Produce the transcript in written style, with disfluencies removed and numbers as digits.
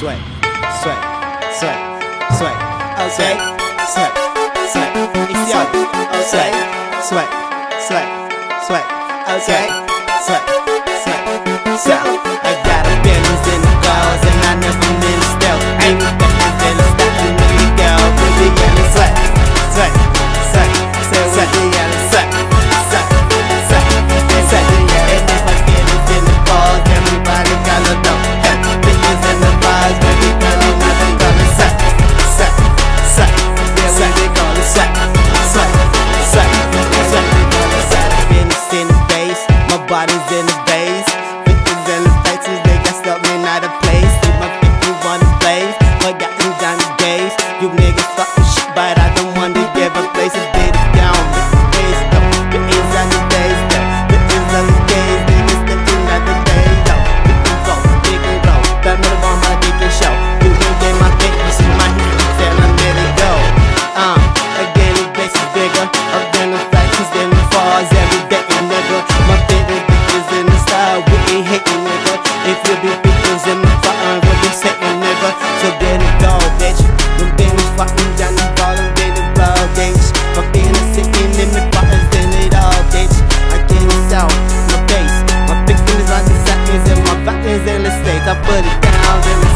Sway, sway, sway, sway. Okay, sway, sway. It's yo. Okay, sway, sway, sway. Okay, sway, sway. So I got a billions in the clouds and I never been still. Ain't no billions in the stock, you know you go. Baby, yelling sway, sway, sway, sway, sway, yelling sway, sway, sway, sway. And if I get it in the balls, everybody gotta know. Billions in the bars, baby, girl, I'm not gonna sway, sway, sway. Yeah, we call it sway, sway, sway, sway. Business in the base, my body's in the base. Bitches in the faces, they got something out of place. See my 51 blaze, but got them down the days. You niggas fucking shit, but I don't want to give a place. A bit down, bitches though. Bitches on the days though. Bitches on the days, niggas sticking out the days though. Big and go, that middle on my dick and show. You can get my dick, you see my heat, you tell them let it go. Again, the base is bigger. Up than the fractions, then the falls every day, nigga. My favorite bitches in the style, we ain't hating, nigga. If you be bitches in the fire, we'll be sitting, nigga. So get it go, bitch. Them bitches fucking down the ball, them bitches blow, bitch. My business sitting in the fires, then it all, bitch. I get it out, my face. My pictures on the seconds and my buttons in the states. I put it down in the